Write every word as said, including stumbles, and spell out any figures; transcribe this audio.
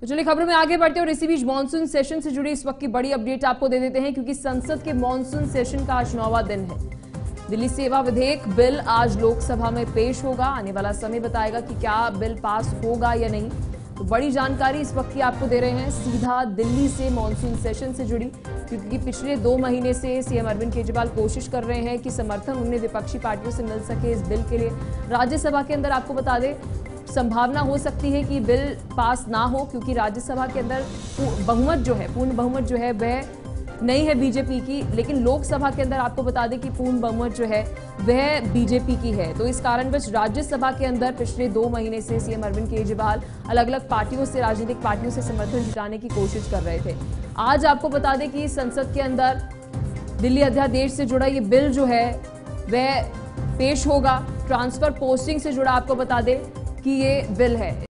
तो चलिए खबरों में आगे बढ़ते हैं और इसी बीच मानसून सेशन से जुड़ी इस वक्त की बड़ी अपडेट आपको दे देते हैं, क्योंकि संसद के मानसून सेशन का आज नौवां दिन है। दिल्ली सेवा विधेयक बिल आज लोकसभा में पेश होगा। आने वाला समय बताएगा कि क्या बिल पास होगा या नहीं। तो बड़ी जानकारी इस वक्त की आपको दे रहे हैं सीधा दिल्ली से मानसून सेशन से जुड़ी, क्योंकि पिछले दो महीने से सीएम अरविंद केजरीवाल कोशिश कर रहे हैं कि समर्थन उन्हें विपक्षी पार्टियों से मिल सके इस बिल के लिए। राज्यसभा के अंदर आपको बता दें संभावना हो सकती है कि बिल पास ना हो, क्योंकि राज्यसभा के अंदर बहुमत जो है पूर्ण बहुमत जो है वह नहीं है बीजेपी की, लेकिन लोकसभा के अंदर आपको बता दें कि पूर्ण बहुमत जो है वह बीजेपी की है। तो इस कारणवश राज्यसभा के अंदर पिछले दो महीने से सीएम अरविंद केजरीवाल अलग अलग पार्टियों से राजनीतिक पार्टियों से समर्थन जुटाने की कोशिश कर रहे थे। आज आपको बता दें कि संसद के अंदर दिल्ली अध्यादेश से जुड़ा ये बिल जो है वह पेश होगा। ट्रांसफर पोस्टिंग से जुड़ा आपको बता दें कि ये बिल है।